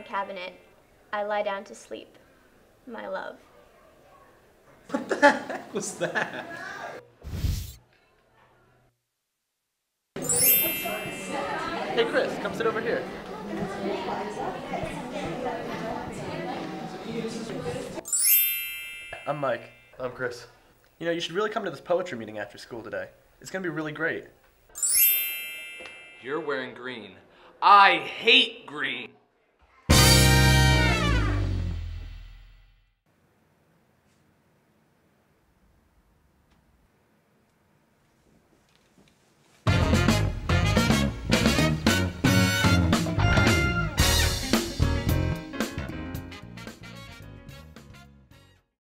cabinet, I lie down to sleep, my love. What the heck was that? Hey Chris, come sit over here. I'm Mike. I'm Chris. You know, you should really come to this poetry meeting after school today. It's gonna be really great. You're wearing green. I hate green.